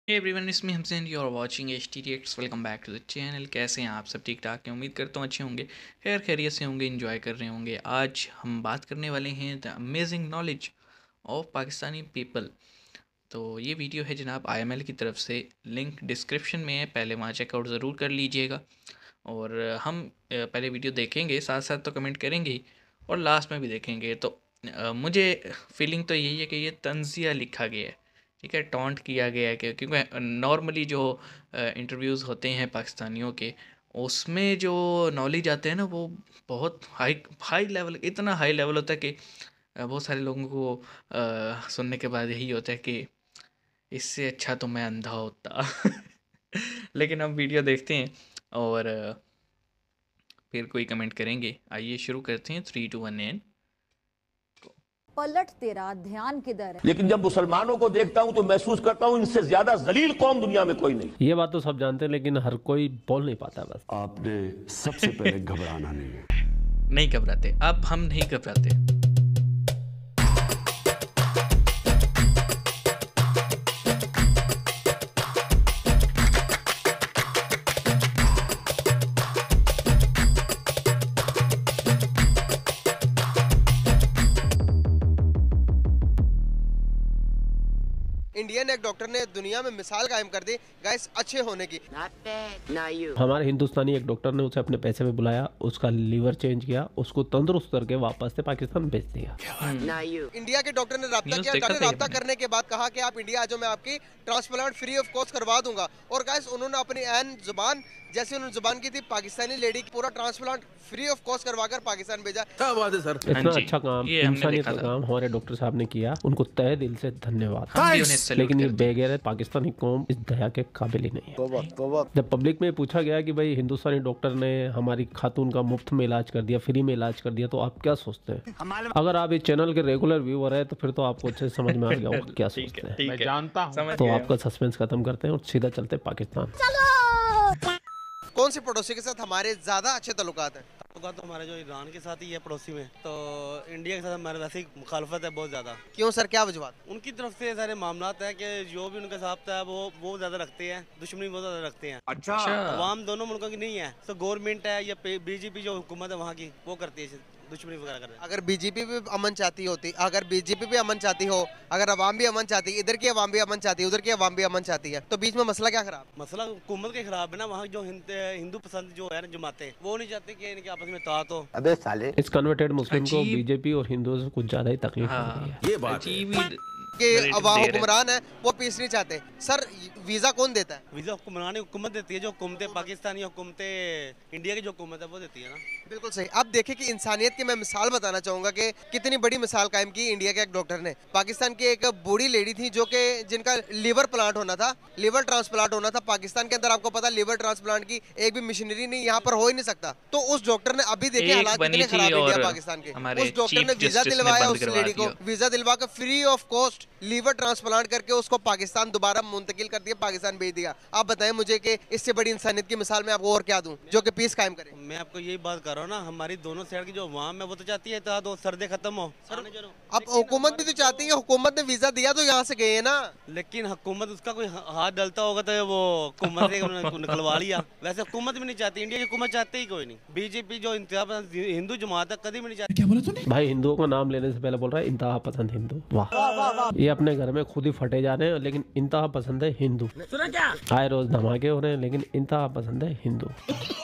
Hey everyone, it's me Hamza and you are watching HTTX. Welcome back to the channel. कैसे हैं आप सब? ठीक ठाक हैं, उम्मीद करता हूँ अच्छे होंगे, खैर खैरियत से होंगे, एंजॉय कर रहे होंगे। आज हम बात करने वाले हैं the amazing knowledge of Pakistani people. तो ये वीडियो है जनाब IML की तरफ से, लिंक डिस्क्रिप्शन में है, पहले वहाँ चेकआउट ज़रूर कर लीजिएगा। और हम पहले वीडियो देखेंगे, साथ साथ तो कमेंट करेंगे ही, और लास्ट में भी देखेंगे। तो मुझे फीलिंग तो यही है कि ये तंज़िया लिखा गया है, ठीक है, टॉन्ट किया गया है कि क्योंकि नॉर्मली जो इंटरव्यूज़ होते हैं पाकिस्तानियों के, उसमें जो नॉलेज आते हैं ना, वो बहुत हाई हाई लेवल, इतना हाई लेवल होता है कि बहुत सारे लोगों को सुनने के बाद यही होता है कि इससे अच्छा तो मैं अंधा होता। लेकिन अब वीडियो देखते हैं और फिर कोई कमेंट करेंगे। आइए शुरू करते हैं। 3 2 1 एंड पलट तेरा ध्यान किधर है। लेकिन जब मुसलमानों को देखता हूं तो महसूस करता हूं इनसे ज्यादा जलील कौम दुनिया में कोई नहीं। ये बात तो सब जानते हैं, लेकिन हर कोई बोल नहीं पाता। बस आपने सबसे पहले घबराना नहीं है। नहीं घबराते, अब हम नहीं घबराते। इंडियन एक डॉक्टर ने दुनिया में मिसाल कायम कर दी गाइस अच्छे होने की। हमारे हिंदुस्तानी एक डॉक्टर ने उसे अपने पैसे में बुलाया, उसका लीवर चेंज किया, उसको तंदुरुस्त करके वापस से पाकिस्तान भेज दिया। इंडिया के डॉक्टर ने राब्ता न्यूज़ किया, देखा डॉक्टर था ये राब्ता मैंने। करने के बाद कहा कि आप इंडिया आ जाओ, मैं आपकी ट्रांसप्लांट फ्री ऑफ कॉस्ट करवा दूंगा। और गाइस उन्होंने अपनी ऐन जुबान, जैसे उन्होंने जुबान की थी, पाकिस्तानी लेडी की पूरा ट्रांसप्लांट फ्री ऑफ कॉस्ट करवाकर पाकिस्तान भेजा। क्या बात है सर। इतना हाँ जी, अच्छा काम, ये हमने इंसानियत देखा का था। काम हमारे डॉक्टर साहब ने किया, उनको तहे दिल से धन्यवाद। हम भी उन्हें सैल्यूट लेकिन ये करते हैं। बेगैरत पाकिस्तानी कौम इस दया के काबिल ही नहीं है। जब पब्लिक में पूछा गया कि भाई हिंदुस्तानी डॉक्टर ने हमारी खातून का मुफ्त में इलाज कर दिया, फ्री में इलाज कर दिया, तो आप क्या सोचते हैं? अगर आप इस चैनल के रेगुलर व्यूअर है तो फिर तो आपको अच्छे से समझ में आ गया होगा क्या ठीक सोचते है, हैं। ठीक है, जानता हूँ, समझ तो गया। आपका सस्पेंस खत्म करते हैं और सीधा चलते हैं पाकिस्तान। कौन से पड़ोसी के साथ हमारे ज्यादा अच्छे ताल्लुकात हैं? ताल्लुकात तो हमारे जो ईरान के साथ ही है, पड़ोसी में। तो इंडिया के साथ हमारे वैसे ही मुखालफत है बहुत ज़्यादा। क्यों सर, क्या वजूहत? उनकी तरफ से सारे मामलात है कि जो भी उनका साथ है वो ज़्यादा रखते हैं, दुश्मनी बहुत ज़्यादा रखते हैं। अच्छा, अवाम दोनों मुल्कों की नहीं है, तो गवर्नमेंट है या बीजेपी जो हुकूमत है वहाँ की, वो करती है दुश्मनी वगैरह कर रहे हैं। अगर बीजेपी भी अमन चाहती होती, अगर बीजेपी भी अमन चाहती हो, अगर अवाम भी अमन चाहती, इधर की अवाम भी अमन चाहती है, उधर की अवाम भी अमन चाहती है, तो बीच में मसला क्या खराब? मसला हुकूमत के खिलाफ है ना। वहाँ जो हिंदू पसंद जो है ना जमाते, वो नहीं चाहते कि इनके आपस में तात हो। इस कन्वर्टेड मुस्लिम को अजीब। बीजेपी और हिंदुओं से कुछ ज्यादा ही तकलीफ हो रही है। ये बात है। अजीब ही के narrative अवाम दे रहे हैं। हुक्मरान है, वो पीस नहीं चाहते। सर वीजा कौन देता है? वीजा हुक्मरानी हुकूमत देती है, जो हुकूमतें पाकिस्तानी हुकूमतें इंडिया की जो हुकूमत है वो देती है ना। बिल्कुल सही। अब देखिए कि इंसानियत की मैं मिसाल बताना चाहूंगा कि कितनी बड़ी मिसाल कायम की इंडिया के एक डॉक्टर ने। पाकिस्तान की एक बूढ़ी लेडी थी जो कि जिनका लीवर प्लांट होना था, लीवर ट्रांसप्लांट होना था। पाकिस्तान के अंदर आपको पता, लीवर ट्रांसप्लांट की एक भी मशीनरी नहीं, यहाँ पर हो ही नहीं सकता। तो उस डॉक्टर ने, अभी देखिए एक हालात बनी कितने थी खराब इंडिया और पाकिस्तान के, हमारे उस डॉक्टर चीफ ने वीजा जस्टिस ने दिलवाया बंद उस करवा लेडी को, दिया। वीजा दिलवा कर free of cost liver transplant करके उसको पाकिस्तान दोबारा मुंतकिल कर दिया, पाकिस्तान भेज दिया। आप बताएं मुझे कि इससे बड़ी इंसानियत की मिसाल मैं आपको और क्या दूं जो कि पीस कायम करे? मैं आपको यही बात कर रहा हूँ ना, हमारी दोनों साइड की जो अवाम है वो तो चाहती है इत्तेहाद हो, सर्दे खत्म हो। अब हुकूमत भी तो चाहती है, हुकूमत ने वीजा दिया तो यहाँ से गए हैं ना। लेकिन हुकूमत उसका कोई हाथ डलता होगा तो वो हुकूमत से उन्होंने निकलवा लिया। वैसे हुकूमत भी नहीं चाहती, इंडिया की हुकूमत चाहते ही कोई नहीं। बीजेपी जो इंतहा पसंद हिंदू जमात है कभी भी नहीं चाहती। भाई हिंदुओं को नाम लेने से पहले बोल रहा है इंतहा पसंद हिंदू। वाह, ये अपने घर में खुद ही फटे जा रहे हैं, लेकिन इंतहा पसंद है हिंदू। आए रोज धमाके हो रहे हैं, लेकिन इंतहा पसंद है हिंदू।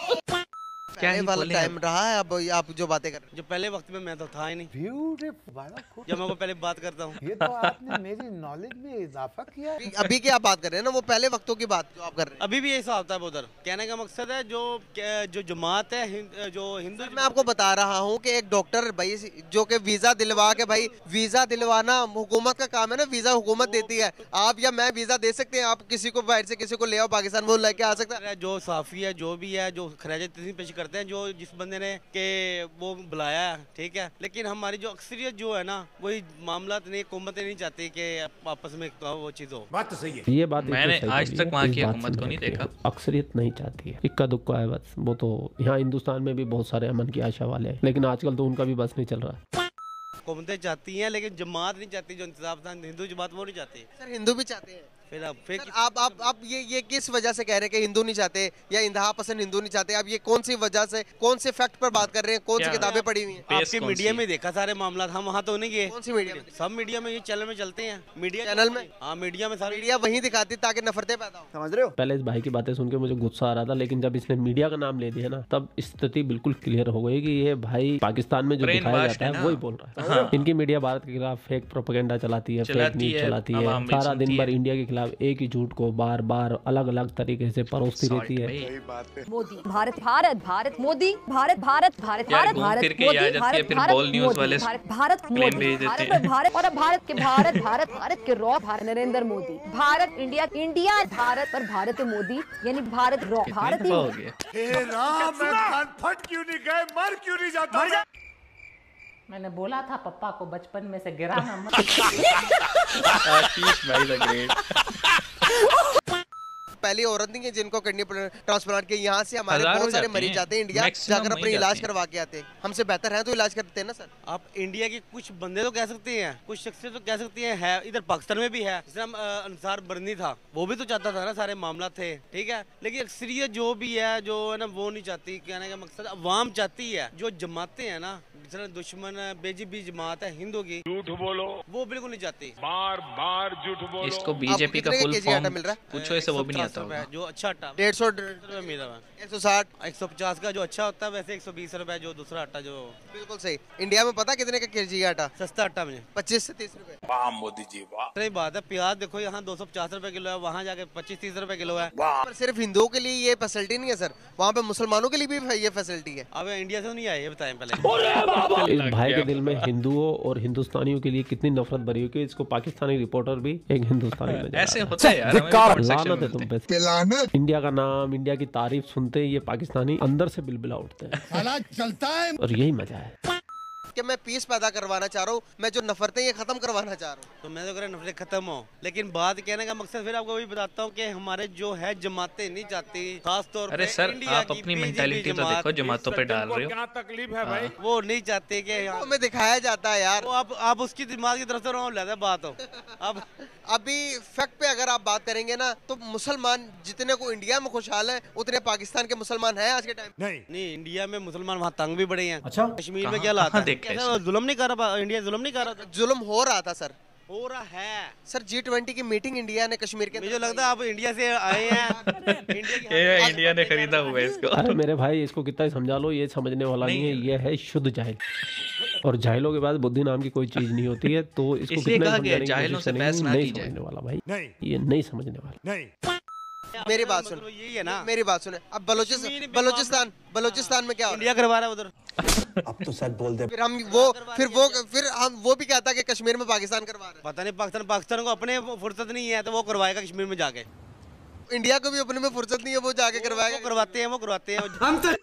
क्या ही पहले वाला बोले टाइम रहा है, अब आप जो बातें कर रहे जो पहले वक्त में मैं तो था ही नहीं, ब्यूटीफुल। जब मैं वो पहले बात करता हूँ। ये तो आपने मेरी नॉलेज में इजाफा किया है। अभी की आप बात कर रहे हैं ना, वो पहले वक्तों की बात जो आप कर रहे हैं। अभी भी ऐसा होता है उधर। कहने का मकसद है जो जमात है जो हिंदू, मैं आपको बता रहा हूँ कि एक डॉक्टर भाई जो कि वीजा दिलवा के, भाई वीजा दिलवाना हुकूमत का काम है ना, वीजा हुकूमत देती है। आप या मैं वीजा दे सकते हैं, आप किसी को बाहर से किसी को ले आओ पाकिस्तान, वो लेके आ सकता है। जो साफी है, जो भी है, जो खराज तहसीन पेश करते हैं, जो जिस बंदे ने के वो बुलाया है, ठीक है। लेकिन हमारी जो अक्सरियत जो है ना, वही मामला नहीं, हुकूमतें नहीं चाहती कि आपस में वो चीज हो। बात तो सही है। ये बात मैंने एकदम सही आज बोली तक है। वहाँ इस की बात हुकूमत से को नहीं मैं देखा। अक्सरियत नहीं चाहती है, इक्का दुक्का है बस। वो तो यहाँ हिंदुस्तान में भी बहुत सारे अमन की आशा वाले हैं, लेकिन आजकल तो उनका भी बस नहीं चल रहा है। हुकूमतें चाहती हैं, लेकिन जमात नहीं चाहती, जो इंतजाम हिंदू जमात वो नहीं चाहती। सर हिंदू भी चाहते हैं। फिर अब फिर सर आप ये किस वजह से कह रहे हैं कि हिंदू नहीं चाहते या इंतहा पसंद हिंदू नहीं चाहते? आप ये कौन सी वजह से, कौन से फैक्ट पर बात कर रहे हैं? कौन सी क्या? किताबें पढ़ी हुई हैं? आपके मीडिया में देखा सारे मामला, हम वहाँ तो नहीं गए। कौन सी मीडिया में? सब मीडिया में, ये चैनल में चलते हैं मीडिया चैनल में? हाँ मीडिया में सारी मीडिया वही दिखाती ताकि नफरतें पैदा हो। समझ रहे हो? पहले इस भाई की बातें सुन के मुझे गुस्सा आ रहा था, लेकिन जब इसने मीडिया का नाम ले दिया ना, तब स्थिति बिल्कुल क्लियर हो गई कि ये भाई पाकिस्तान में जो दिखाया जाता है वही बोल रहा है। इनकी मीडिया भारत के खिलाफ फेक प्रोपेगेंडा चलाती है, फेक न्यूज चलाती है, सारा दिन भर इंडिया के खिलाफ एक ही झूठ को बार बार अलग अलग तरीके से परोसती रहती है। मोदी भारत भारत भारत मोदी भारत भारत भारत भारत भारत मोदी भारत भारत भारत मोदी भारत भारत और भारत के भारत भारत भारत के रॉ भारत नरेंद्र मोदी भारत इंडिया इंडिया भारत और भारत मोदी यानी भारत रॉ भारत ही हो गया। मैंने बोला था पप्पा को बचपन में से गिराना मत। आशीष भाई द ग्रेट। पहली औरत नहीं है जिनको किडनी ट्रांसप्लांट किया। यहाँ से हमारे बहुत सारे मरीज जाते हैं इंडिया, जाकर अपने इलाज करवा के आते हैं। हमसे बेहतर है तो इलाज करते हैं ना सर। आप इंडिया के कुछ बंदे तो कह सकते हैं, कुछ शख्सियत तो कह सकती है इधर पाकिस्तान में भी है। जिस अंसार बरनी था, वो भी तो चाहता था ना, सारे मामला थे, ठीक है। लेकिन अक्सरियत जो भी है, जो है ना, वो नहीं चाहती। कहने का मकसद अवाम चाहती है। जो जमातें हैं ना, दुश्मन बेजीबी जमात है हिंदू की, झूठ बोलो, वो बिल्कुल नहीं चाहती। बार बार झूठ बोलो। इसको बीजेपी का फुल फॉर्म मिल रहा है? पूछो इसे, वो भी नहीं आता होगा। जो अच्छा आटा 150 रुपए मिल रहा है, 160 150 का जो अच्छा होता है, वैसे 120 रुपए जो दूसरा आटा जो। बिल्कुल सही। इंडिया में पता कितने का केजी आटा? सस्ता आटा में 25 से 30 रुपए। वाह मोदी जी वाह। सही बात है। प्याज देखो यहाँ 250 रुपए किलो है, वहाँ जाके 25-30 रुपए किलो है। पर सिर्फ हिंदुओं के लिए ये फैसिलिटी नहीं है सर, वहाँ पे मुसलमानों के लिए भी ये फैसिलिटी है। अब इंडिया से नहीं आए, ये बताएं पहले। इस भाई के दिल में हिंदुओं और हिंदुस्तानियों के लिए कितनी नफरत भरी हुई कि इसको पाकिस्तानी रिपोर्टर भी एक हिंदुस्तानी नजर ऐसे होता है यार। लानत है तुम पे। इंडिया का नाम, इंडिया की तारीफ सुनते ही ये पाकिस्तानी अंदर से बिलबिला उठते हैं। चलता है और यही मजा है कि मैं पीस पैदा करवाना चाह रहा हूँ, मैं जो नफरतें ये खत्म करवाना चाह रहा हूँ। तो मैं तो कह रहा नफरत खत्म हो, लेकिन बात कहने का मकसद फिर आपको वही बताता हूँ कि हमारे जो है जमातें नहीं चाहती, खास तौर अरे सर आप अपनी मेंटालिटी तो देखो, जमातों पे डाल रहे हो। क्या तकलीफ है भाई? वो नहीं चाहते कि हमें दिखाया जाता है यार। वो आप उसकी दिमाग की तरफ से रहो, लेते बात हो। अब अभी फैक्ट पे अगर आप बात करेंगे ना, तो मुसलमान जितने को इंडिया में खुशहाल है, उतने पाकिस्तान के मुसलमान हैं आज के टाइम। नहीं, इंडिया में मुसलमान वहाँ तंग भी बड़े हैं। अच्छा, कश्मीर में क्या लाता है? जुल्म नहीं कर रहा इंडिया, जुल्म नहीं कर रहा था। जुल्म हो रहा था सर, हो रहा है सर। G20 की मीटिंग इंडिया ने कश्मीर के, मुझे लगता है आप इंडिया से आए हैं। इंडिया ने खरीदा हुआ है इसको। अरे मेरे भाई, इसको कितना ही समझा लो, ये समझने वाला नहीं है। ये है शुद्ध जाहिल, और जाहिलों के पास बुद्धि नाम की कोई चीज नहीं होती है। तो इसको कितना जाहिलों से बहस ना की जाए। समझने वाला भाई, ये नहीं समझने वाला। मेरी बात सुन, यही है ना, मेरी बात सुने। अब बलोचिस्तान में क्या हो रहा है? इंडिया करवा रहा है उधर। अब तो सच बोल दे। फिर हम वो भी कहता कि कश्मीर में पाकिस्तान करवा रहे हैं। पता नहीं, पाकिस्तान को अपने फुर्सत नहीं है तो वो करवाएगा कश्मीर में जाके। इंडिया को भी अपने में फुर्सत नहीं है, वो जाके करवाएगा। वो करवाते हैं हम तो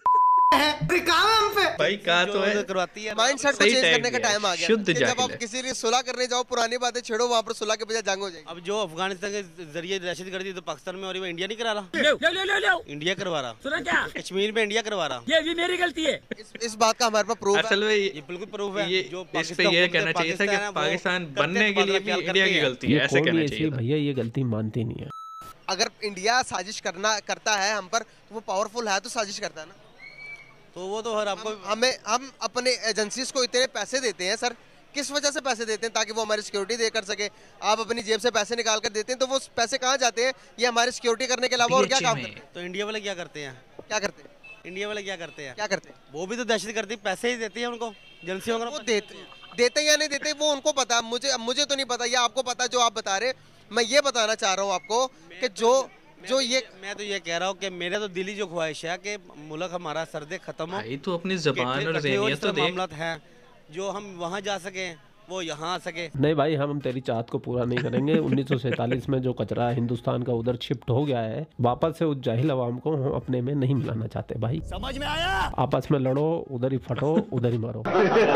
भाई कहा तो है, करवाती है। माइंड सेट को चेंज करने का टाइम आ गया। शुद्ध जब आप किसी लिए सुलह करने जाओ, पुरानी बातें छेड़ो, वहाँ पर सुलह के बजाय जंग हो जाएगी। अब जो अफगानिस्तान के जरिए दहशत गर्दी तो पाकिस्तान में, और वो इंडिया नहीं करा रहा। इंडिया करवा रहा, सुना क्या? कश्मीर में इंडिया करवा रहा। ये भी मेरी गलती है। इस बात का हमारे पास प्रूफ है। असल में ये बिल्कुल प्रूफ है। जो इस पे ये कहना चाहिए था कि पाकिस्तान बनने के लिए भी इंडिया की गलती है, ऐसे कहना चाहिए था। भैया ये गलती मानते नहीं है। अगर इंडिया साजिश करता है हम पर, वो पावरफुल है तो साजिश करता है ना। तो वो तो हर आपको हम अपने एजेंसीज को इतने पैसे देते हैं सर, किस वजह से पैसे देते हैं? ताकि वो हमारी सिक्योरिटी दे कर सके। आप अपनी जेब से पैसे निकाल कर देते हैं, तो वो पैसे कहाँ जाते हैं? ये हमारी सिक्योरिटी करने के अलावा और क्या काम करते हैं? तो इंडिया वाले क्या करते हैं? इंडिया वाले क्या करते हैं? वो भी तो दहशत गर्दी पैसे ही देते हैं उनको, एजेंसियों को। देते या नहीं देते वो उनको पता, मुझे तो नहीं पता, या आपको पता जो आप बता रहे। मैं ये बताना चाह रहा हूँ आपको कि जो ये मैं तो ये कह रहा हूँ कि मेरा तो दिली जो ख्वाहिश है कि मुल्क हमारा सर्दे खत्म हो। भाई तो अपनी ज़बान और ज़हनियत तो देख। मामला है जो हम वहाँ जा सके, वो यहाँ आ सके। नहीं भाई, हम तेरी चाहत को पूरा नहीं करेंगे। 1947 में जो कचरा हिंदुस्तान का उधर शिफ्ट हो गया है, वापस से उस जाहिल अवाम को हम अपने में नहीं मिलाना चाहते भाई। समझ में आया? आपस में लड़ो, उधर ही फटो, उधर ही मरो।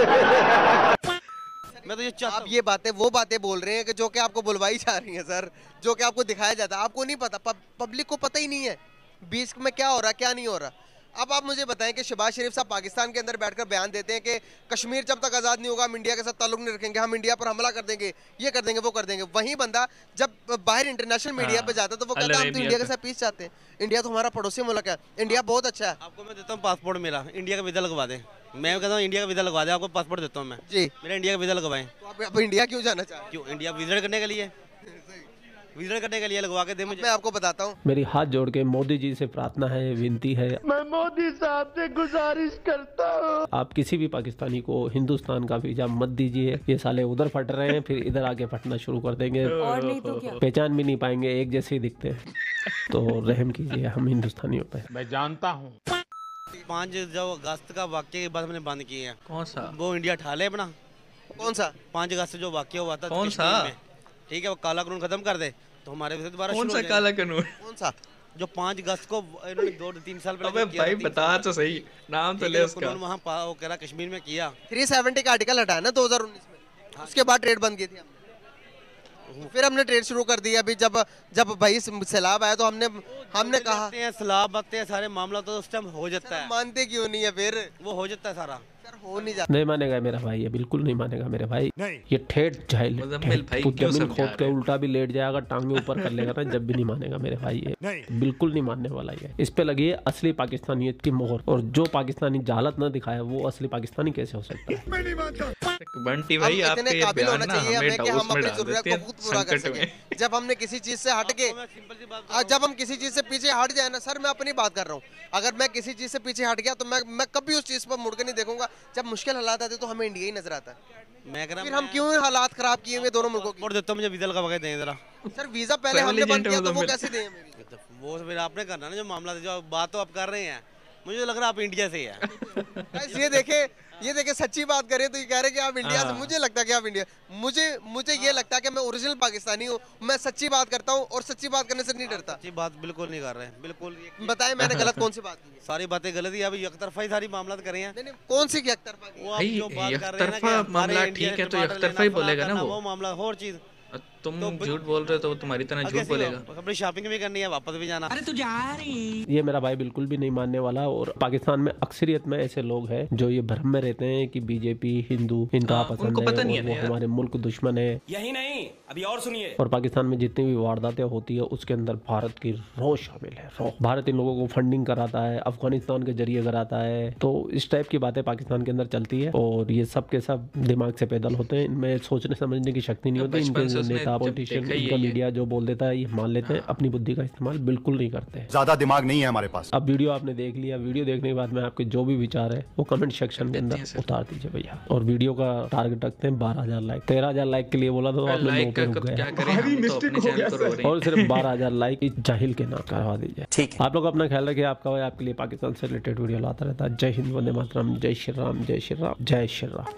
मैं तो ये आप ये वो बातें बोल रहे हैं कि जो कि आपको बुलवाई जा रही हैं सर, जो कि आपको दिखाया जाता है। आपको नहीं पता, पब्लिक को पता ही नहीं है बीच में क्या हो रहा, क्या नहीं हो रहा। अब आप मुझे बताएं कि शहबाज शरीफ साहब पाकिस्तान के अंदर बैठकर बयान देते हैं कि कश्मीर जब तक आज़ाद नहीं होगा हम इंडिया के साथ ताल्लुक नहीं रखेंगे, हम इंडिया पर हमला कर देंगे, ये कर देंगे, वो कर देंगे। वहीं बंदा जब बाहर इंटरनेशनल मीडिया पे जाता है तो वो कहता है हम तो इंडिया के साथ पीस चाहते हैं, इंडिया तो हमारा पड़ोसी मुल्क है, इंडिया बहुत अच्छा है। आपको मैं देता हूँ पासपोर्ट मेरा, इंडिया का वीज़ा लगवा दें। मैं कहता हूँ इंडिया का वीज़ा लगवा दें, आपको पासपोर्ट देता हूँ मैं जी, मेरा इंडिया का वीज़ा लगवाएं। तो आप इंडिया क्यों जाना चाह रहे हैं? क्यों? इंडिया विजिट करने के लिए, विजिट करने के लिए लगवा के दे मुझे। मैं आपको बताता हूँ, मेरी हाथ जोड़ के मोदी जी से प्रार्थना है, विनती है, मैं मोदी साहब से गुजारिश करता हूँ, आप किसी भी पाकिस्तानी को हिंदुस्तान का वीजा मत दीजिए। ये साले उधर फट रहे हैं, फिर इधर आके फटना शुरू कर देंगे और नहीं तो क्या। पहचान भी नहीं पाएंगे, एक जैसे ही दिखते हैं। तो रहम कीजिए हम हिंदुस्तानियों पे। मैं जानता हूँ 5 जो अगस्त का वाक्य के बाद हमने बंद किए हैं। कौन सा? वो इंडिया ठा ले अपना। कौन सा? 5 अगस्त जो वाक्य हुआ था कौन कश्मीर सा? में, ठीक है, वो काला कानून खत्म कर दे तो हमारे से दोबारा कौन शुरू सा हो जाएगा। काला कानून? कौन सा? जो 5 अगस्त को इन्होंने 2-3 साल पहले अबे जो किया भाई था, बता तो सही, नाम तो ले उसका। वहाँ वो कह रहा कश्मीर में किया। 370 का आर्टिकल हटाया ना 2019 में, उसके बाद ट्रेड बंद की थी हमने, फिर हमने ट्रेड शुरू कर दिया। अभी जब भाई सैलाब आया तो हमने कहा सैलाब आते हैं, सारे मामला तो उस टाइम हो जाता है। मानते क्यों नहीं है? फिर वो हो जाता है सारा, हो नहीं जाता। नहीं मानेगा मेरा भाई, ये बिल्कुल नहीं मानेगा मेरे भाई। ये ठेठ जाहिल है, मुजम्मिल भाई तू क्यों जमीन समझा खोद के रहे? उल्टा भी लेट जाएगा, टांगे ऊपर कर लेगा ना, जब भी नहीं मानेगा मेरे भाई। ये बिल्कुल नहीं मानने वाला ये। इस पे लगी है असली पाकिस्तानियत की मोहर, और जो पाकिस्तानी जहालत न दिखाया वो असली पाकिस्तानी कैसे हो सकता है? बंटी भाई हम आपके इतने ये काबिल बयान होना ना चाहिए हमें हमें कि डाउस हम में अपनी डाल जरूरत देते को हैं, खुद पूरा कर संकट में। सकें। जब हमने किसी चीज से हट के, जब हम किसी चीज से पीछे हट जाए ना, सर मैं अपनी बात कर रहा हूँ, अगर मैं किसी चीज से पीछे हट गया तो मैं कभी उस चीज पर मुड़ के नहीं देखूंगा। जब मुश्किल हालात आते तो हमें इंडिया ही नजर आता है। मैं कह रहा फिर हम क्यों हालात खराब किए हुए दोनों मुल्कों और देता हूँ, मुझे वीजा लगा के दें जरा। की? सर वीजा पहले हमने बंद किया तो वो कैसे दें? वो फिर आपने करना ना जो मामला था, जो बात तो आप कर रहे हैं, मुझे तो लग रहा है आप इंडिया से ही है। ये देखे सच्ची बात करें तो ये कह रहे कि आप इंडिया से, मुझे लगता है कि आप इंडिया, मुझे ये लगता है कि मैं ओरिजिनल पाकिस्तानी हूँ, मैं सच्ची बात करता हूँ और सच्ची बात करने से नहीं डरता। सच्ची बात बिल्कुल नहीं कर रहे हैं, बिल्कुल। बताएं मैंने गलत कौन सी बात की है? सारी बातें गलत ही, अभी एकतरफा ही सारी मामला करे हैं। नहीं कौन सी एकतरफा की? वो आप भाई जो बात कर रहे हैं ना कि यकतरफा हमारे मामला इंडिया ठीक है से तो बार्डर यकतरफा ही लेना, बोलेगा ना फलाना, वो मामला और चीज। तुम तो झूठ बोल रहे हो तो वो तुम्हारी तरह झूठ बोलेगा। अपनी शॉपिंग भी करनी है, वापस भी जाना। अरे तू जा रही। ये मेरा भाई बिल्कुल भी नहीं मानने वाला। और पाकिस्तान में अक्सरियत में ऐसे लोग हैं जो ये भ्रम में रहते हैं कि बीजेपी हिंदू इंतहा पसंद उनको है पता नहीं और है वो यार। हमारे मुल्क दुश्मन है। यही नहीं, अभी और सुनिए। और पाकिस्तान में जितनी भी वारदातें होती है उसके अंदर भारत की रो शामिल है, रो। भारत इन लोगों को फंडिंग कराता है, अफगानिस्तान के जरिए कराता है। तो इस टाइप की बातें पाकिस्तान के अंदर चलती है और ये सब के सब दिमाग से पैदल होते हैं, इनमें सोचने समझने की शक्ति नहीं होती। बचपन से इनके उसने नेता जब पॉलिटिशियन, देखा ही इनका है ये। मीडिया जो बोल देता है ये मान लेते हैं, अपनी बुद्धि का इस्तेमाल बिल्कुल नहीं करते हैं। ज्यादा दिमाग नहीं है हमारे पास। अब वीडियो आपने देख लिया, वीडियो देखने के बाद में आपके जो भी विचार है वो कमेंट सेक्शन के अंदर उतार दीजिए भैया। और वीडियो का टारगेट रखते हैं 12,000 लाइक। 13,000 लाइक के लिए बोला तो आपने 9 लाइक पे का रुक कब गए। क्या करें, हम तो अपने चैनल पर हो रहे हैं। और सिर्फ 12,000 लाइक इस जाहिल के नाम करवा दीजिए। ठीक आप लोग अपना ख्याल रखिए। आपका भाई आपके लिए पाकिस्तान से रिलेटेड वीडियो लाता रहता है। जय हिंद, वंदे मातरम, जय श्री राम, जय श्री राम, जय श्री राम।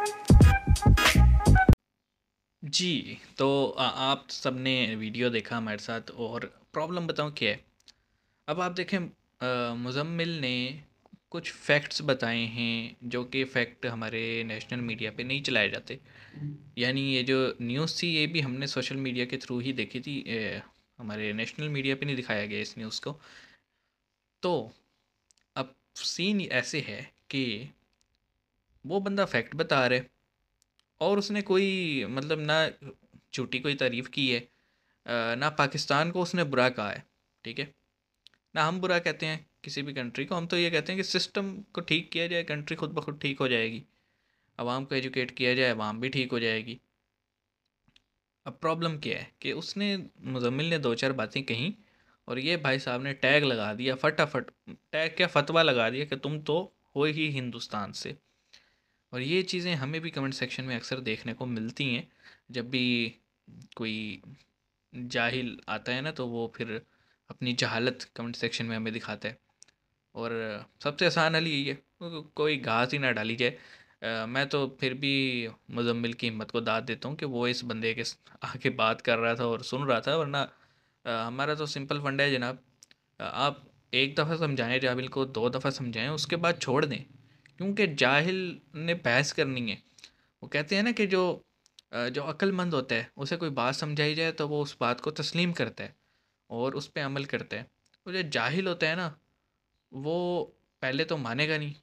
जी तो आप सबने वीडियो देखा हमारे साथ, और प्रॉब्लम बताऊं क्या है। अब आप देखें, मुजम्मिल ने कुछ फैक्ट्स बताए हैं जो कि फैक्ट हमारे नेशनल मीडिया पे नहीं चलाए जाते। यानी ये जो न्यूज़ थी ये भी हमने सोशल मीडिया के थ्रू ही देखी थी, हमारे नेशनल मीडिया पे नहीं दिखाया गया इस न्यूज़ को। तो अब सीन ऐसे है कि वो बंदा फैक्ट बता रहे और उसने कोई मतलब ना झूठी कोई तारीफ़ की है, ना पाकिस्तान को उसने बुरा कहा है, ठीक है। ना हम बुरा कहते हैं किसी भी कंट्री को, हम तो ये कहते हैं कि सिस्टम को ठीक किया जाए, कंट्री खुद ब खुद ठीक हो जाएगी। आवाम को एजुकेट किया जाए, आवाम भी ठीक हो जाएगी। अब प्रॉब्लम क्या है कि उसने, मुजम्मिल ने 2-4 बातें कहीं और ये भाई साहब ने टैग लगा दिया, फटाफट टैग क्या फतवा लगा दिया कि तुम तो हो ही हिंदुस्तान से। और ये चीज़ें हमें भी कमेंट सेक्शन में अक्सर देखने को मिलती हैं। जब भी कोई जाहिल आता है ना तो वो फिर अपनी जहालत कमेंट सेक्शन में हमें दिखाता है। और सबसे आसान हल यही है, कोई घास ही ना डाली जाए। मैं तो फिर भी मुजम्मिल की हिम्मत को दाद देता हूँ कि वो इस बंदे के आके बात कर रहा था और सुन रहा था। वरना हमारा तो सिंपल फंडा है जनाब, आप एक दफ़ा समझाएं जाहिल को, 2 दफ़ा समझाएं, उसके बाद छोड़ दें। क्योंकि जाहिल ने बहस करनी है। वो कहते हैं ना कि जो अक्लमंद होता है उसे कोई बात समझाई जाए तो वो उस बात को तस्लीम करता है और उस पर अमल करता है। तो जो जाहिल होता है ना वो पहले तो मानेगा नहीं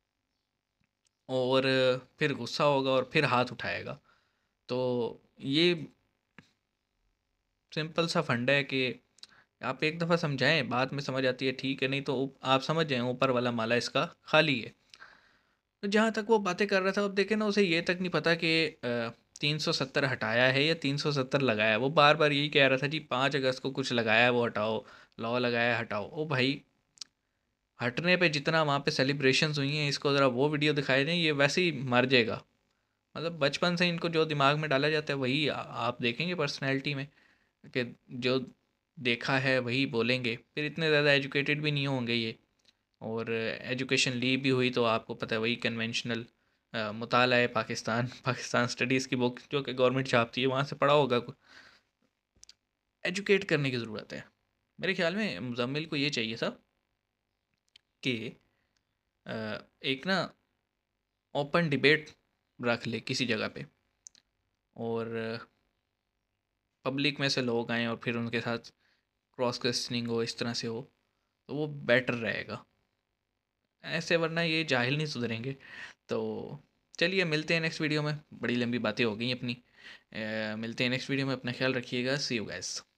और फिर गुस्सा होगा और फिर हाथ उठाएगा। तो ये सिंपल सा फंडा है कि आप एक दफ़ा समझाएं, बाद में समझ आती है ठीक है, नहीं तो आप समझ जाएं ऊपर वाला माला इसका खाली है। तो जहाँ तक वो बातें कर रहा था, अब देखें ना, उसे ये तक नहीं पता कि 370 हटाया है या 370 लगाया है। वो बार बार यही कह रहा था जी 5 अगस्त को कुछ लगाया है वो हटाओ, लॉ लगाया है हटाओ। ओ भाई, हटने पे जितना वहाँ पे सेलिब्रेशंस हुई हैं, इसको ज़रा वो वीडियो दिखाई दें, ये वैसे ही मर जाएगा। मतलब बचपन से इनको जो दिमाग में डाला जाता है वही आप देखेंगे पर्सनैलिटी में, कि जो देखा है वही बोलेंगे। फिर इतने ज़्यादा एजुकेटेड भी नहीं होंगे ये, और एजुकेशन ली भी हुई तो आपको पता है वही कन्वेंशनल मुताला है पाकिस्तान पाकिस्तान स्टडीज़ की बुक जो कि गवर्नमेंट छापती है, वहाँ से पढ़ा होगा। एजुकेट करने की ज़रूरत है। मेरे ख्याल में मुज़म्मिल को ये चाहिए था कि एक ना ओपन डिबेट रख ले किसी जगह पे, और पब्लिक में से लोग आएँ और फिर उनके साथ क्रॉस क्वेश्चनिंग हो, इस तरह से हो, तो वो बेटर रहेगा। ऐसे वरना ये जाहिल नहीं सुधरेंगे। तो चलिए मिलते हैं नेक्स्ट वीडियो में, बड़ी लंबी बातें हो गई अपनी। मिलते हैं नेक्स्ट वीडियो में, अपना ख्याल रखिएगा। See you guys.